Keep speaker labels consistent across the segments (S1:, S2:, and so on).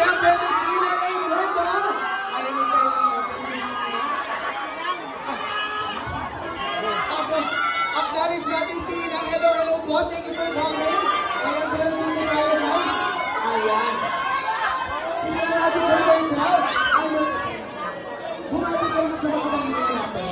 S1: syempre, Miss Ina Raymundo. Ayan yung kailang natin, Miss Ina. Acknowledge natin si Ina. Hello, hello po. Thank you for coming. Ayan, kailan natin tayo, guys. Ayan. Simula natin kayo right now. Ayun. Bumati kayo sa mga pamilya natin.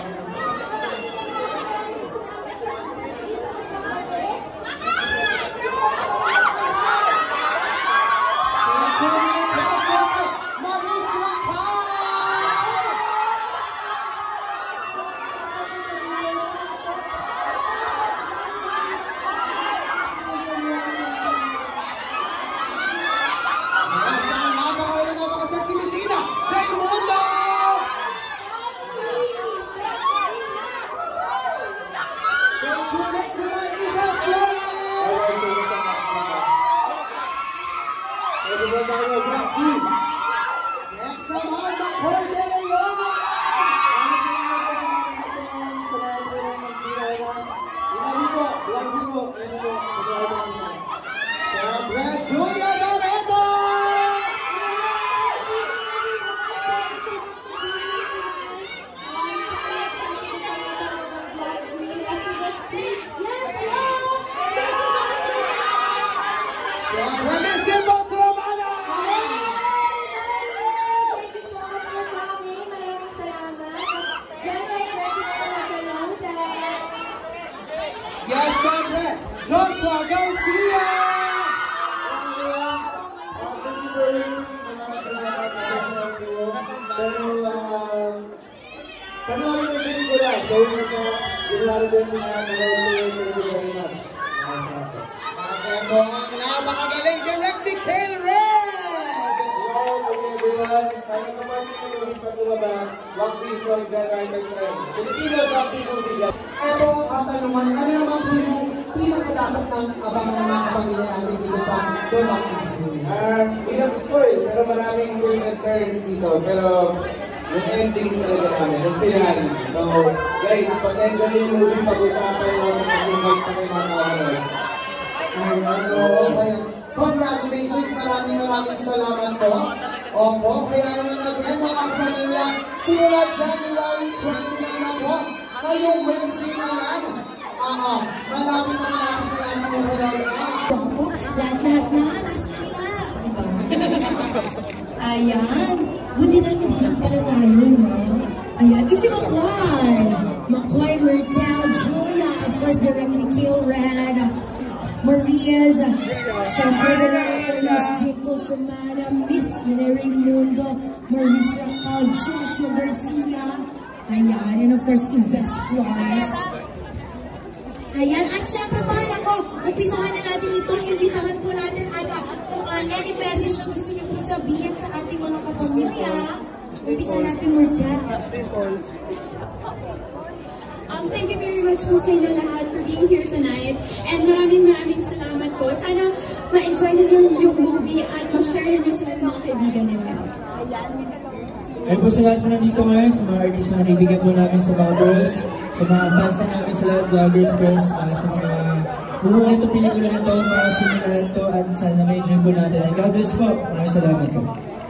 S1: Julia Barretto! Yes, syempre, Joshua Garcia!
S2: Panoorin mo sa pelikula, gawin mo sa January 29 na
S1: Ito ang napakagaling Direct Mikhail Red!
S2: Hello, everyone! Sana sa mga pinag-ulit pa lumabas, Rock Visual January 29. Filipino Rock Visual.
S1: Ito ang katanungan, ano naman po yung pinakadapat ng abangan ng mga kapamilya natin dito sa Rock Visual?
S2: Hindi na spoil, pero maraming twists and turns dito. Pero yung ending talaga namin, yung finale. So, guys, pag-end na yung movie, pag-usapan namin sa movie sa may mga kawanod.
S1: Ayan, congratulations, maraming salamat po. Opo, kaya naman again mga kapamilya, simula January 29 na po, ngayong Wednesday na yan. Malapit na natin mapanood na.
S3: Opo, lahat-lahat na, nasa kanila. Ayan, buti na nag-vlog pala tayo, no? Ayan, kasi Makoy, Myrtle, Julia, of course, Direct Mikhail Red, Maria's, syempre, Miss Dimples Romana, Miss Ina Raymundo, Maurice Racal, Joshua Garcia, ayan, and of course, Yves Flores. Ayan, at syempre pa, umpisahan na natin ito, imbitahan po natin at kung any message na gusto niyo po sabihin sa ating mga kapamilya, umpisahan natin, Myrtle.
S4: Thank you very much po sa inyo lahat for being here tonight. And maraming salamat po. Sana ma-enjoy na yung movie at ma-share na nyo sa mga kaibigan ninyo.
S5: Ayun po sa lahat mo nandito ngayon, sa mga artist na kaibigan po namin sa mga boss, sa mga fans na namin sa lahat, vloggers, press, sa mga bumuha nito pelikula na ito para sa inyo lahat to at sana ma-enjoy po natin. And God bless po. Maraming salamat po.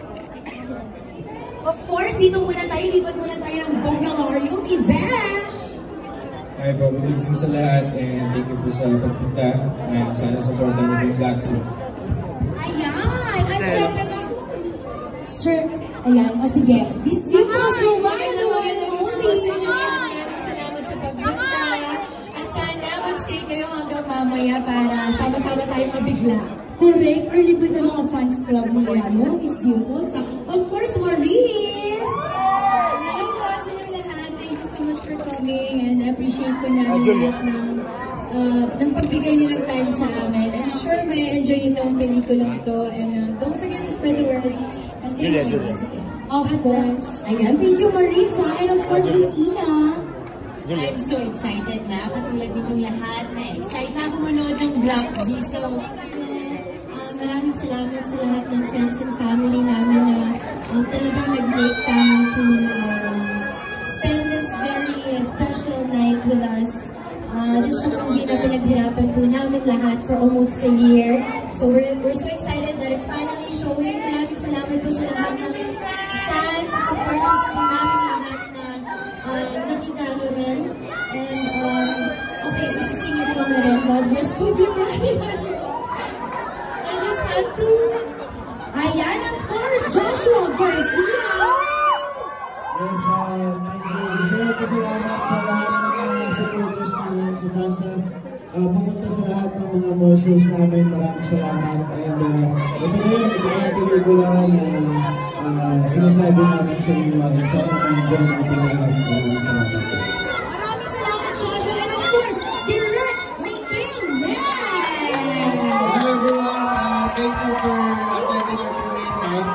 S3: Of course, dito muna tayo, lipat muna tayo ng Bongalario event.
S5: Hi po, good evening sa lahat and thank you po sa pagpunta and sana supportan niyo po yung Galaxy.
S3: Ayan! At syempre ba? Sir, ayan, o sige. Yung mga Romana, the one and only.
S4: Maraming salamat sa pagpunta. At sana mag-stay kayo hanggang mamaya para sama-sama tayong mabigla.
S3: Correct. Or libre ng mga fans club nila, no? Miss Dimples. Of course, Maurice!
S4: Hello po sa inyo lahat. Thank you so much for coming and appreciate po namin lahat ng pagbigay niyo ng time sa amin. I'm sure may enjoy niyo itong pelikulang to and don't forget to spread the word and thank you once again.
S3: Of course. Ayan, thank you, Marisa. And of course, Miss Ina.
S4: I'm so excited na, katulad nitong lahat, na-excite na ako manood ng Black Z. So, maraming salamat sa lahat ng friends and family namin na talagang nag-make time to spend this very special night with us. This is a movie na pinaghirapan po namin lahat for almost a year. So we're so excited that it's finally showing. Maraming salamat po sa lahat ng fans at supporters po namin lahat na nakidalo rin. And, okay, isisingit ko na rin. God bless Kobe Bryant. I just had to.
S3: Ayan, of course, Joshua Garcia.
S5: Yes, thank you. Gusto ko pasalamat sa lahat ng mga supporters namin, sa fans na pumunta sa lahat ng mga mall shows namin. Maraming salamat. And ito na yun, ito na tigil ko lang sinasabi namin sa inyo. And sana na-enjoy natin lahat. Maraming salamat.
S3: Maraming salamat, Joshua. And of course, Direct Miking Red.
S2: Hello everyone, thank you for attending our premiere night.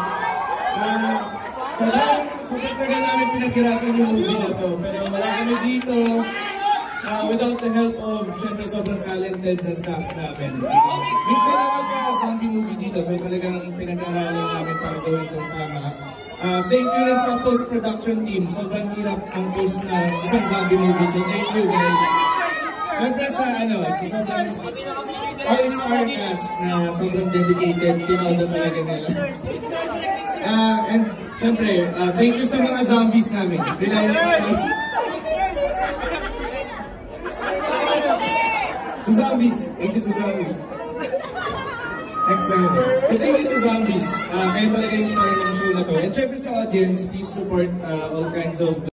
S2: Sobrang tagal namin pinaghirapan yung movie na to, pero wala kami dito without the help of, syempre, sobrang talented na staff namin. Minsan lang magka-zombie movie dito, so talagang pinag-aralan namin para gawin itong tama. Thank you rin sa post-production team. Sobrang hirap ang post na isang zombie movie, so thank you guys. Siyempre sa sobrang all-star cast na sobrang dedicated, tinodo talaga nila. And siyempre, thank you sa mga zombies namin. Sila yung sa zombies. Thank you sa zombies. Next time. So thank you sa zombies. Kayo talaga yung star ng show na to. And siyempre sa audience, please support all kinds of